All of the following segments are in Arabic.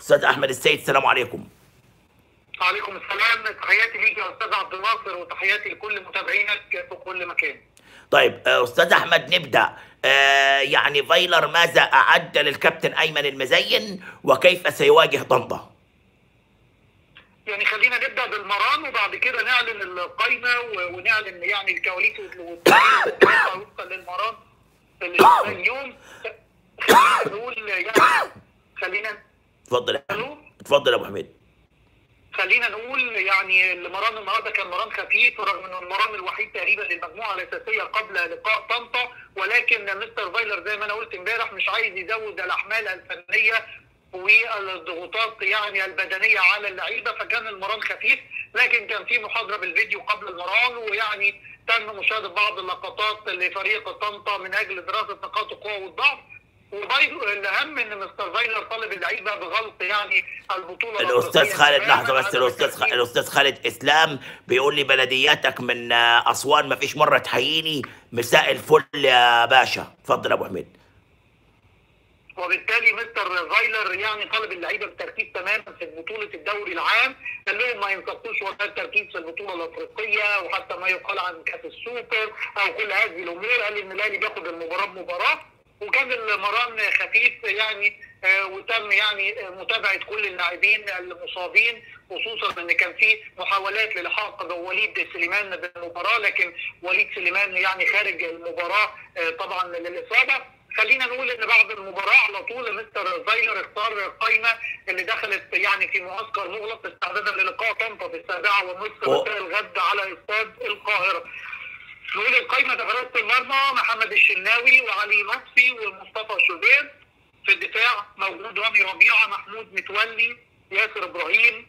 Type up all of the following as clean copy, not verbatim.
استاذ احمد السيد، السلام عليكم. وعليكم السلام. تحياتي ليك يا استاذ عبد الناصر وتحياتي لكل متابعينك في كل مكان. طيب استاذ احمد، نبدا. يعني فايلر ماذا اعد للكابتن ايمن المزين وكيف سيواجه طنطا؟ يعني خلينا نبدا بالمران وبعد كده نعلن القائمه ونعلن يعني الكواليس والتاريخ وفقا للمران اليوم. خلينا نقول يعني خلينا اتفضل اتفضل يا ابو حميد. خلينا نقول يعني المران النهارده كان مران خفيف، رغم انه المران الوحيد تقريبا للمجموعه الاساسيه قبل لقاء طنطا، ولكن مستر فايلر زي ما انا قلت امبارح مش عايز يزود الاحمال الفنيه والضغوطات يعني البدنيه على اللعيبه، فكان المران خفيف. لكن كان في محاضره بالفيديو قبل المران، ويعني تم مشاهده بعض اللقطات لفريق طنطا من اجل دراسه نقاط القوه والضعف. وبرضه الاهم ان مستر فايلر طالب اللعيبه بغلط يعني البطوله. الاستاذ خالد، لحظه بس. الاستاذ خالد اسلام بيقول لي بلدياتك من اسوان ما فيش مره تحييني. مساء الفل يا باشا، اتفضل يا ابو حميد. وبالتالي مستر فايلر يعني طالب اللعيبه بالتركيز تماما في بطوله الدوري العام، قال لهم ما ينقصوش ولا التركيز في البطوله الافريقيه وحتى ما يقال عن كاس السوبر او كل هذه الامور. قال ان الاهلي بياخد المباراه بمباراه، وكان المران خفيف يعني وتم يعني متابعه كل اللاعبين المصابين، خصوصا ان كان في محاولات للحاق بوليد سليمان بالمباراه، لكن وليد سليمان يعني خارج المباراه طبعا للاصابه. خلينا نقول ان بعد المباراه على طول مستر فايلر اختار القائمه اللي دخلت يعني في معسكر مغلق استعدادا للقاء طنطا في 7:30 مساء الغد على استاد القاهره. نقول القائمه في حراسه المرمى محمد الشناوي وعلي لطفي ومصطفى شوبير. في الدفاع موجود رامي ربيعه، محمود متولي، ياسر ابراهيم،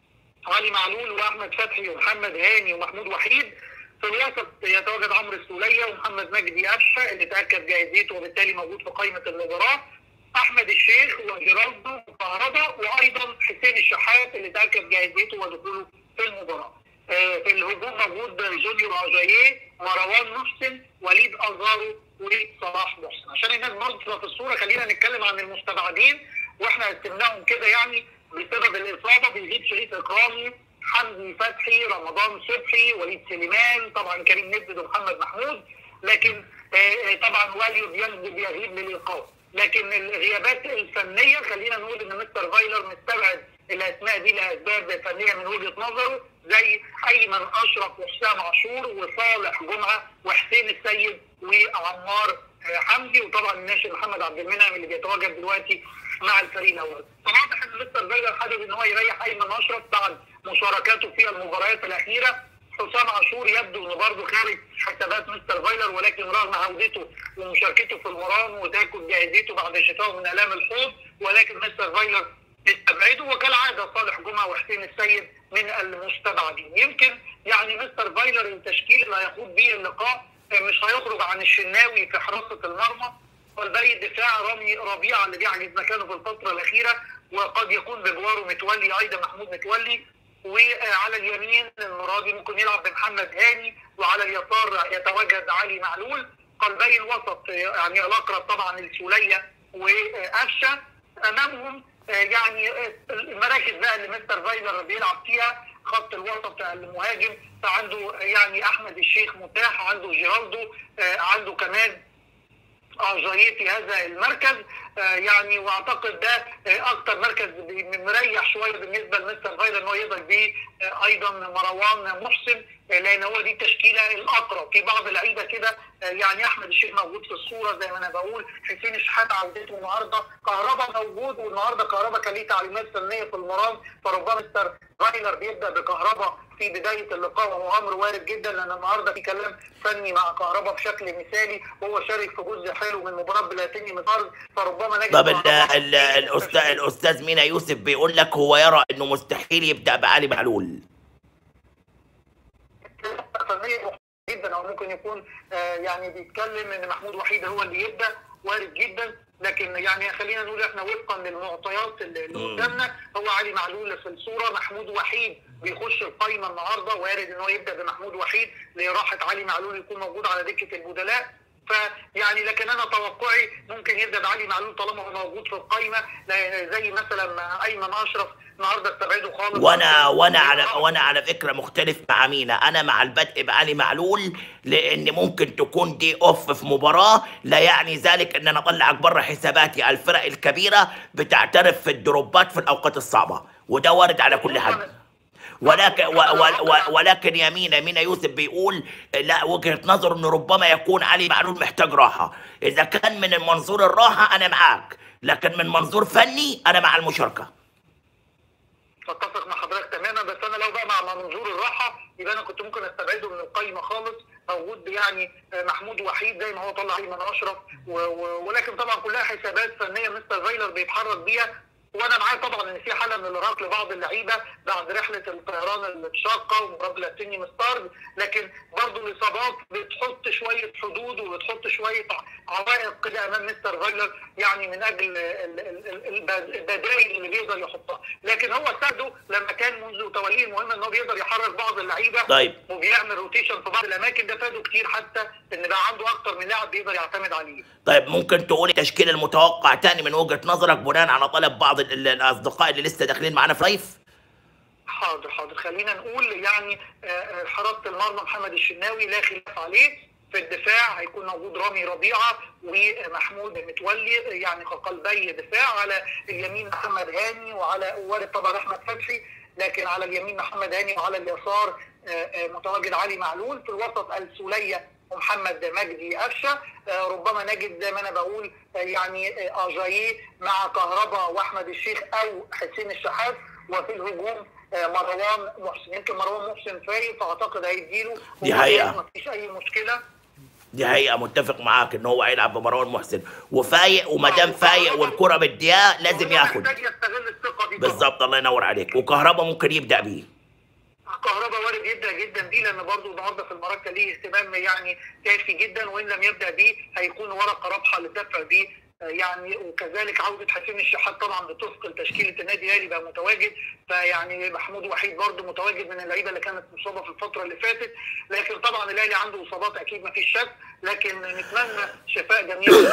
علي معلول واحمد فتحي ومحمد هاني ومحمود وحيد. في الوسط يتواجد عمرو السوليه ومحمد مجدي قفشه اللي تاكد جاهزيته وبالتالي موجود في قائمه المباراه. احمد الشيخ وجيرالدو وكهربا، وايضا حسين الشحات اللي تاكد جاهزيته ودخوله في المباراه. في الهجوم موجود جونيور اجاييه، مروان محسن، وليد ازارو وصلاح محسن. عشان الناس برضه في الصوره خلينا نتكلم عن المستبعدين، واحنا قسمناهم كده يعني بسبب الاصابه. بيزيد شريف اكرامي، حمدي فتحي، رمضان صبحي، وليد سليمان، طبعا كريم نزل ومحمد محمود، لكن طبعا واليو بيغيب للإيقاف. لكن الغيابات الفنيه خلينا نقول ان مستر فايلر مستبعد الاسماء دي لاسباب فنيه من وجهه نظره، زي ايمن اشرف وحسام عاشور وصالح جمعه وحسين السيد وعمار حمدي، وطبعا الناشئ محمد عبد المنعم اللي بيتواجد دلوقتي مع الفريق الاول. واضح ان مستر فايلر حابب ان هو يريح ايمن اشرف بعد مشاركاته في المباريات الاخيره. حسام عاشور يبدو انه برضه خارج حسابات مستر فايلر، ولكن رغم عودته ومشاركته في المران وتاكد جاهزيته بعد شفائه من الام الحوض، ولكن مستر فايلر استبعده، وكالعاده صالح جمعه وحسين السيد من المستبعدين. يمكن يعني مستر فايلر التشكيل اللي هيخوض به اللقاء مش هيخرج عن الشناوي في حراسه المرمى، والباقي الدفاع رامي ربيعه اللي بيعجز مكانه في الفتره الاخيره، وقد يكون بجواره متولي ايضا محمود متولي. وعلى اليمين المرادي ممكن يلعب بمحمد هاني، وعلى اليسار يتواجد علي معلول. قلبي الوسط يعني الاقرب طبعا السوليه وقفشه. امامهم يعني المراكز بقى اللي مستر فايلر بيلعب فيها خط الوسط المهاجم، فعنده يعني احمد الشيخ متاح، عنده جيرالدو، عنده كمان جاييه في هذا المركز يعني. واعتقد ده اكتر مركز مريح شويه بالنسبه لمستر فايلر ان هو يقدر بيه ايضا مروان محسن، لان هو دي التشكيله الاقرب. في بعض اللعيبه كده يعني احمد الشيخ موجود في الصوره زي ما انا بقول، حسين الشحات عودته النهارده، كهربا موجود، والنهارده كهربا كان ليه تعليمات فنيه في المران، فربما مستر فايلر بيبدا بكهربا في بدايه اللقاء، وهو امر وارد جدا لان النهارده في كلام فني مع كهربا بشكل مثالي، وهو شارك في جزء حلو من مباراه بلاتيني مطارد، فربما نجد. طب الاستاذ مينا يوسف بيقول لك هو يرى انه مستحيل يبدا بعلي معلول. فنيه جدا، او ممكن يكون يعني بيتكلم ان محمود وحيد هو اللي يبدا، وارد جدا. لكن يعني خلينا نقول احنا وفقا للمعطيات اللي قدامنا هو علي معلول في الصوره، محمود وحيد بيخش القايمه النهارده، وارد ان هو يبدا بمحمود وحيد لراحه علي معلول يكون موجود على دكه البدلاء. فيعني لكن انا توقعي ممكن يبدا بعلي معلول طالما هو موجود في القائمه، زي مثلا ايمن اشرف النهارده استبعده خالص. وانا على فكره مختلف مع مينا. انا مع البدء بعلي معلول، لان ممكن تكون دي اوف في مباراه، لا يعني ذلك ان انا اطلعك بره حساباتي. الفرق الكبيره بتعترف في الدروبات في الاوقات الصعبه، وده وارد على كل حد. ولكن يا مينا يوسف بيقول لا، وجهة نظر انه ربما يكون علي معلول محتاج راحة. اذا كان من منظور الراحة انا معاك، لكن من منظور فني انا مع المشاركة. اتفق مع حضرتك تماما، بس انا لو بقى مع منظور الراحة يبقى انا كنت ممكن استبعده من القائمة خالص. موجود يعني محمود وحيد زي ما هو طلع ايمن اشرف، ولكن طبعا كلها حسابات فنية مستر فايلر بيتحرك بيها. وانا معايا طبعا ان في حاله من الارهاق لبعض اللعيبه بعد رحله الطيران الشاقه ومقابله تيني مستارد، لكن برضه الاصابات بتحط شويه حدود وبتحط شويه عوائق كده امام مستر فايلر، يعني من اجل البدائل اللي بيقدر يحطها. لكن هو ساعده لما كان منذ توليه المهمه ان هو بيقدر يحرك بعض اللعيبه. طيب. وبيعمل روتيشن في بعض الاماكن، ده فاده كتير، حتى ان بقى عنده اكتر من لاعب بيقدر يعتمد عليه. طيب ممكن تقولي التشكيل المتوقع تاني من وجهة نظرك بناء على طلب بعض الاصدقاء اللي لسه داخلين معانا في لايف؟ حاضر خلينا نقول يعني حراسة المرمى محمد الشناوي لا خلاف عليه. في الدفاع هيكون موجود رامي ربيعه ومحمود متولي يعني كقلبي دفاع. على اليمين محمد هاني، وعلى وارد طبعا احمد فتحي، لكن على اليمين محمد هاني، وعلى اليسار متواجد علي معلول. في الوسط السوليه ومحمد مجدي قفشه. ربما نجد زي ما انا بقول يعني اجاييه مع كهربا واحمد الشيخ او حسين الشحات. وفي الهجوم مروان محسن، يمكن مروان محسن فايق فاعتقد هيديله. دي حقيقه مفيش اي مشكله. دي حقيقه، متفق معاك ان هو هيلعب بمروان محسن وفايق، وما دام فايق والكره مدياه لازم ياخد. محتاج يستغل الثقه دي بالظبط، الله ينور عليك. وكهربا ممكن يبدا بيه. كهربا وارد يبدا جدا بيه، لان برضه النهارده في المباراه كان ليه اهتمام يعني كافي جدا، وان لم يبدا بيه هيكون ورقه رابحه للدفع بيه يعني. وكذلك عوده حسين الشحات طبعا بتثقل تشكيله النادي الاهلي بقى متواجد. فيعني محمود وحيد برضه متواجد من اللعيبه اللي كانت مصابه في الفتره اللي فاتت. لكن طبعا الاهلي عنده اصابات اكيد ما فيش شك، لكن نتمنى شفاء جميع.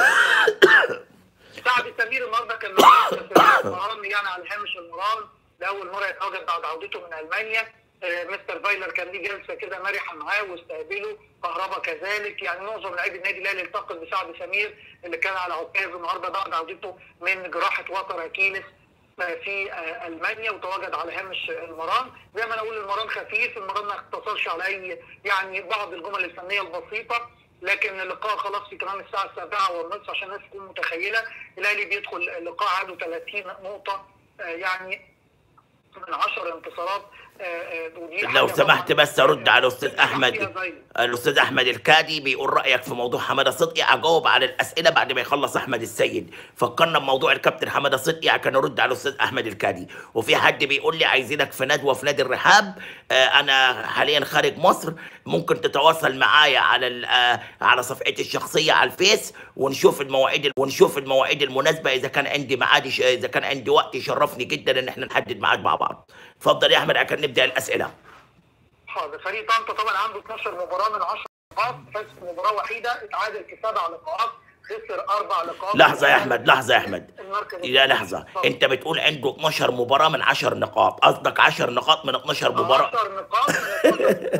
سعد سمير النهارده كان مران يعني على هامش المران لاول مره يتواجد بعد عودته من المانيا. مستر فايلر كان ليه جلسه كده مرحه معاه واستقبله. كهربا كذلك، يعني معظم لاعبي النادي الاهلي التقط بسعد سمير اللي كان على عكاز النهارده بعد عودته من جراحه وتر اكيلس في المانيا، وتواجد على هامش المران. زي ما انا اقول المران خفيف، المران ما اقتصرش على اي يعني بعض الجمل الفنيه البسيطه، لكن اللقاء خلاص في كمان الساعه 7:30 عشان الناس تكون متخيله. الاهلي بيدخل اللقاء عنده 30 نقطه، يعني من 10 انتصارات. لو سمحت بس ارد على الاستاذ احمد. الاستاذ احمد الكادي بيقول رايك في موضوع حماده صدقي. اجاوب على الاسئله بعد ما يخلص احمد السيد. فكرنا بموضوع الكابتن حماده صدقي عشان ارد على الاستاذ احمد الكادي. وفي حد بيقول لي عايزينك في ندوه في نادي الرحاب. انا حاليا خارج مصر، ممكن تتواصل معايا على صفحتي الشخصيه على الفيس، ونشوف المواعيد المناسبه. اذا كان عندي ميعاد، اذا كان عندي وقت يشرفني جدا ان احنا نحدد ميعاد مع بعض. اتفضل يا احمد عشان نبدا الاسئله. حاضر. فريق طنطا طبعا عنده 12 مباراه من 10 نقاط، فاز في مباراه وحيده، اتعادل في 7 لقاءات، خسر 4 لقاءات. لحظه يا احمد لا لحظه. انت بتقول عنده 12 مباراه من 10 نقاط، قصدك 10 نقاط من 12 مباراه؟ 10 نقاط من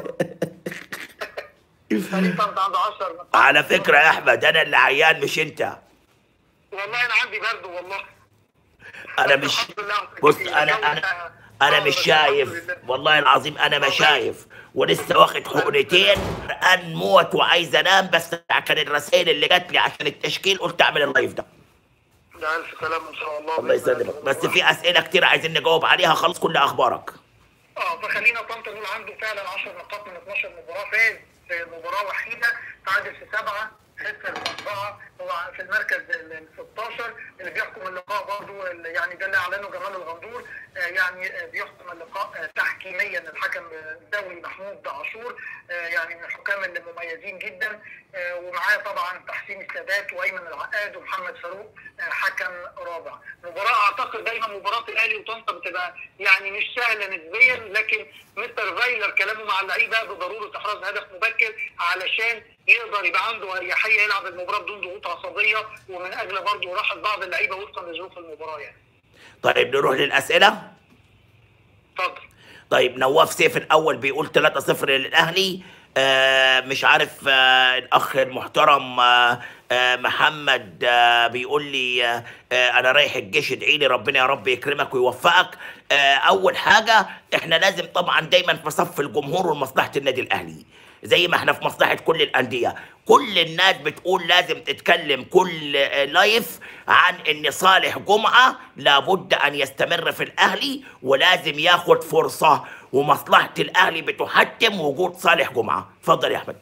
12 فريق طنطا عنده 10 نقاط. على فكره يا احمد انا اللي عيان مش انت. والله انا عندي برد والله. انا مش بص انا مش شايف والله العظيم، انا ما شايف، ولسه واخد حقنتين الان موت وعايز انام. بس كان الرسائل اللي جات لي عشان التشكيل قلت اعمل اللايف ده. ده الف سلامه ان شاء الله. الله يسلمك. بس في اسئله كتير عايزين نجاوب عليها. خلص كل اخبارك. فخلينا طنطا نقول عنده فعلا 10 نقاط من 12 مباراه، فاز في مباراه وحيده، تعادل في 7، خسر في 4. هو في المركز ال 16 اللي بيحكم اللقاء برضه، يعني ده اللي اعلنه جمال الغندور، يعني بيحكم اللقاء تحكيميا الحكم الدولي محمود عاشور، يعني من الحكام اللي مميزين جدا. ومعاه طبعا تحسين السادات وايمن العقاد ومحمد فاروق حكم رابع. مباراه اعتقد دايما مباراه الاهلي وطنطا بتبقى يعني مش سهله نسبيا، لكن مستر فايلر كلامه مع اللعيبه بضروره احراز هدف مبكر علشان يقدر يبقى عنده اريحيه يلعب المباراه بدون ضغوط عصبيه، ومن اجل برضه راحه بعض اللعيبه وفقا لظروف المباراه يعني. طيب نروح للاسئله. اتفضل. طيب نواف سيف الاول بيقول 3-0 للاهلي. مش عارف، الاخ المحترم محمد بيقول لي انا رايح الجيش، ادعي لي ربنا يا رب يكرمك ويوفقك. اول حاجه احنا لازم طبعا دايما في صف الجمهور ومصلحه النادي الاهلي، زي ما احنا في مصلحه كل الانديه. كل الناس بتقول لازم تتكلم كل لايف عن ان صالح جمعه لابد ان يستمر في الاهلي ولازم ياخد فرصه، ومصلحه الاهلي بتحتم وجود صالح جمعه. اتفضل يا احمد.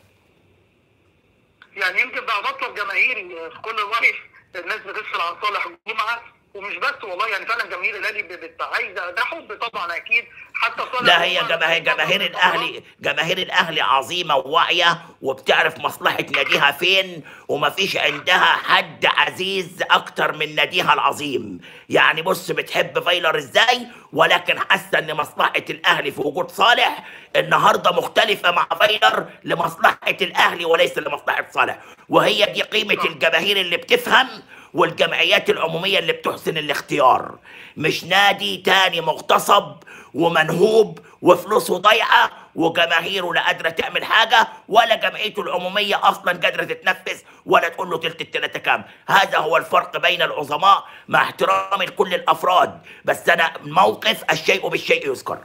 يعني يمكن بقى مطلب جماهيري في كل لايف الناس بتسال عن صالح جمعه، ومش بس والله يعني فعلا جماهير الاهلي بتبقى عايزه، ده حب طبعا اكيد. حتى صالح لا، هي جماهير الاهلي عظيمه وواعيه وبتعرف مصلحه ناديها فين، ومفيش عندها حد عزيز اكتر من ناديها العظيم. يعني بص، بتحب فايلر ازاي، ولكن حاسه ان مصلحه الاهلي في وجود صالح النهارده مختلفه مع فايلر لمصلحه الاهلي وليس لمصلحه صالح. وهي دي قيمه الجماهير اللي بتفهم والجمعيات العموميه اللي بتحسن الاختيار. مش نادي تاني مغتصب ومنهوب وفلوسه ضايعه وجماهيره لا قادره تعمل حاجه، ولا جمعيته العموميه اصلا قادره تتنفس ولا تقول له تلت التلاته كام. هذا هو الفرق بين العظماء، مع احترامي لكل الافراد، بس انا موقف الشيء بالشيء يذكر.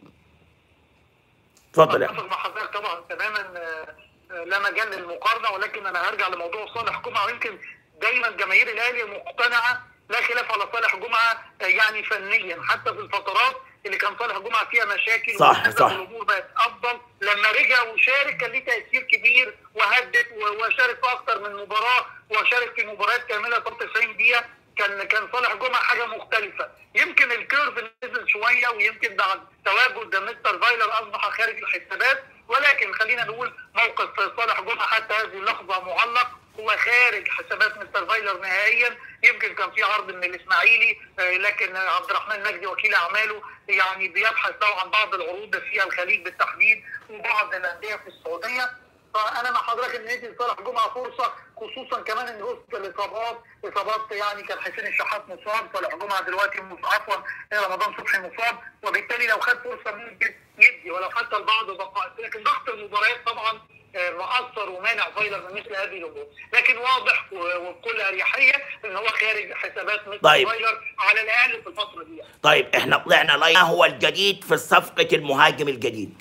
اتفضل يا اتفق مع حضرتك طبعا تماما، لا مجال للمقارنه، ولكن انا هرجع لموضوع صالح جمعه. ويمكن دايما جماهير الاهلي مقتنعه لا خلاف على صالح جمعه يعني فنيا، حتى في الفترات اللي كان صالح جمعه فيها مشاكل صح. الامور بقت افضل لما رجع وشارك، كان ليه تاثير كبير وهدف وشارك في اكثر من مباراه، وشارك في مباريات كامله 93 دقيقه. كان صالح جمعه حاجه مختلفه. يمكن الكيرف نزل شويه، ويمكن بعد تواجد مستر فايلر اصبح خارج الحسابات، ولكن خلينا نقول موقف صالح جمعه حتى هذه اللحظه معلق، هو خارج حسابات مستر فايلر نهائيا. يمكن كان في عرض من الاسماعيلي، لكن عبد الرحمن مجدي وكيل اعماله يعني بيبحث عن بعض العروض في الخليج بالتحديد وبعض الانديه في السعوديه. فانا مع حضرتك ان ندي لصالح جمعه فرصه، خصوصا كمان ان وسط الاصابات يعني كان حسين الشحات مصاب، صالح جمعه دلوقتي عفوا رمضان صبحي مصاب، وبالتالي لو خد فرصه ممكن يدي ولو حتى البعض دقائق، لكن ضغط المباريات طبعا مؤثر ومانع فايلر من مثل هذه الامور. لكن واضح وبكل اريحيه ان هو خارج حسابات مثل فايلر على الاقل في الفتره دي. طيب احنا طلعنا ما هو الجديد في صفقه المهاجم الجديد؟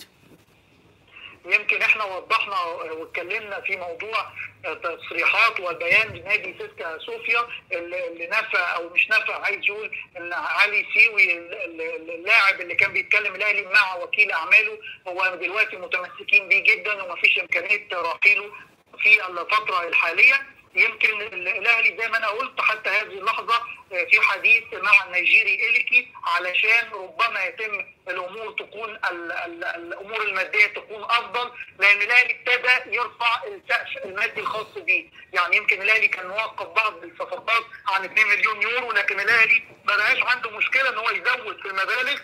يمكن احنا وضحنا واتكلمنا في موضوع تصريحات وبيان نادي سيسكا صوفيا اللي نفى او مش نفى، عايز يقول ان علي سيوي اللاعب اللي كان بيتكلم الاهلي مع وكيل اعماله هو دلوقتي متمسكين بيه جدا ومفيش امكانيه رحيله في الفتره الحاليه. يمكن الاهلي زي ما انا قلت حتى هذه اللحظه في حديث مع النيجيري إليكي علشان ربما يتم الامور تكون الامور الماديه تكون افضل، لان الاهلي ابتدى يرفع السقف المادي الخاص بيه. يعني يمكن الاهلي كان موقف بعض الصفقات عن 2 مليون يورو، لكن الاهلي ما بقاش عنده مشكله ان هو يزود في المبالغ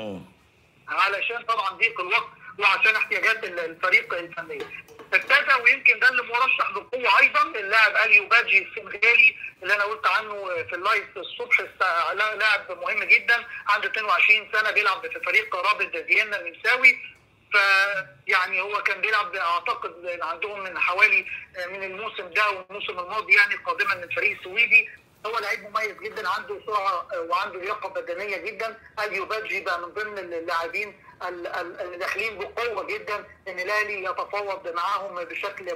علشان طبعا ضيق الوقت وعشان احتياجات الفريق الفنيه. ابتدى ويمكن ده اللي مرشح بقوه ايضا اللاعب اليو بادجي السنغالي اللي انا قلت عنه في اللايف الصبح، لاعب مهم جدا عنده 22 سنه بيلعب في فريق رابط فيينا النمساوي. فيعني هو كان بيلعب اعتقد عندهم من حوالي من الموسم ده والموسم الماضي يعني قادما من الفريق السويدي. هو لعيب مميز جدا، عنده سرعه وعنده لياقه بدنيه جدا. اليو بادجي بقى من ضمن اللاعبين اللي داخلين بقوه جدا ان الاهلي يتفاوض معاهم بشكل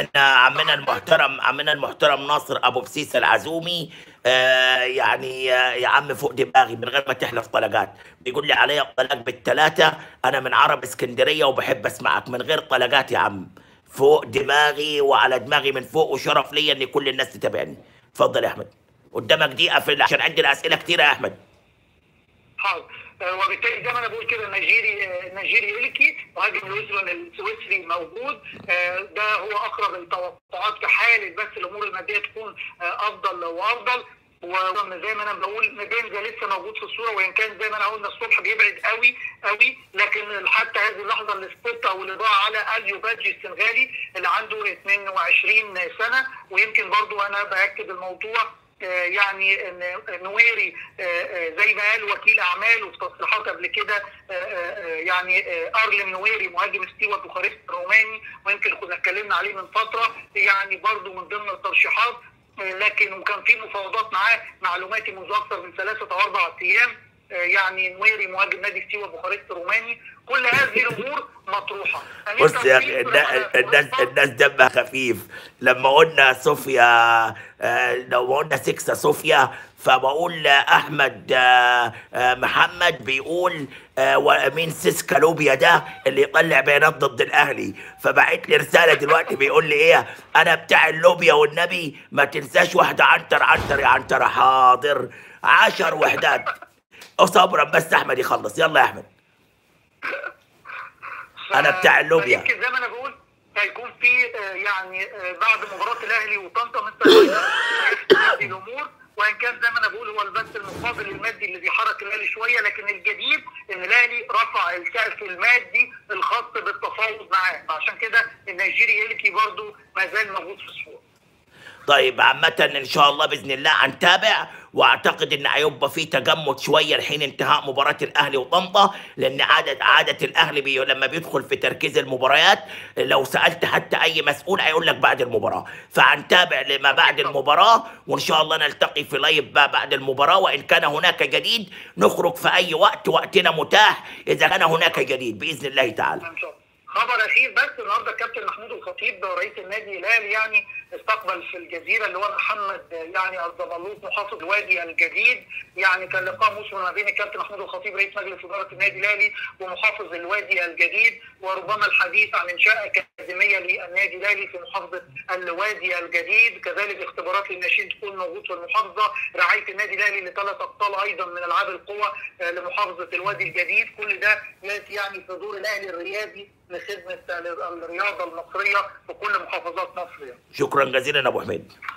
عمنا المحترم ناصر ابو بسيس العزومي. يعني يا عم فوق دماغي من غير ما تحلف طلقات، بيقول لي عليا الطلاق بالثلاثه، انا من عرب اسكندريه وبحب اسمعك من غير طلقات يا عم، فوق دماغي وعلى دماغي من فوق، وشرف ليا ان كل الناس تتابعني. اتفضل يا احمد، قدامك دقيقه عشان عندنا اسئله كتيره يا احمد. حاضر. وبالتالي زي ما انا بقول كده النيجيري إليكي مهاجم لويسران السويسري موجود. ده هو اقرب التوقعات في حاله بس الامور الماديه تكون افضل وافضل. وزي ما انا بقول ميدانجا لسه موجود في الصوره، وان كان زي ما انا قلنا الصبح بيبعد قوي قوي، لكن حتى هذه اللحظه السبوت او الاضاءه على اليو بادجي السنغالي اللي عنده 22 سنه. ويمكن برضو انا باكد الموضوع يعني ان نويري زي ما قال وكيل اعمال وفي تصريحات قبل كده يعني ارلم نويري مهاجم ستيوا بوخارست الروماني، ويمكن كنا اتكلمنا عليه من فتره، يعني برضو من ضمن الترشيحات، لكن وكان في مفاوضات معاه معلوماتي منذ اكثر من 3 أو 4 ايام. يعني نويري مهاجم نادي ستيوا بوخارست الروماني. كل هذه الامور مطروحه. بص يا اخي، الناس دمها خفيف. لما قلنا صوفيا، لو قلنا سكسة صوفيا، فبقول احمد محمد بيقول ومين سيسكا لوبيا ده اللي يطلع بيانات ضد الاهلي، فبعت لي رساله دلوقتي بيقول لي ايه، انا بتاع اللوبيا والنبي ما تنساش واحده عنتر عنتر يا عنتر. حاضر 10 وحدات صبرا بس احمد يخلص. يلا يا احمد. انا بتاع اللوبيا. يمكن زي ما انا بقول هيكون في يعني بعد مباراه الاهلي وطنطا مثل هذه الامور، وان كان زي ما انا بقول هو البث المقابل المادي اللي بيحرك الاهلي شويه، لكن الجديد ان الاهلي رفع السقف المادي الخاص بالتفاوض معاه، عشان كده النيجيري إليكي برضه ما زال موجود في الصوره. طيب عامة ان شاء الله باذن الله هنتابع، واعتقد ان هيبقى في تجمد شويه لحين انتهاء مباراه الاهلي وطنطا، لان عاده الاهلي لما بيدخل في تركيز المباريات لو سالت حتى اي مسؤول هيقول لك بعد المباراه، فهنتابع لما بعد المباراه، وان شاء الله نلتقي في لايف بعد المباراه، وان كان هناك جديد نخرج في اي وقت، وقتنا متاح اذا كان هناك جديد باذن الله تعالى. خبر اخير بس، النهارده الكابتن محمود الخطيب رئيس النادي الاهلي يعني استقبل في الجزيره اللي هو محمد يعني الزبلوط محافظ الوادي الجديد. يعني كان لقاء مثمر ما بين الكابتن محمود الخطيب رئيس مجلس اداره النادي الاهلي ومحافظ الوادي الجديد، وربما الحديث عن انشاء اكاديميه للنادي الاهلي في محافظه الوادي الجديد، كذلك اختبارات للناشئين تكون موجود في المحافظه، رعايه النادي الاهلي ل3 ابطال ايضا من العاب القوى لمحافظه الوادي الجديد. كل ده ياتي يعني في دور الاهلي الرياضي لخدمه الرياضه المصريه في كل محافظات مصر. شكرا جزيلا ابو حميد.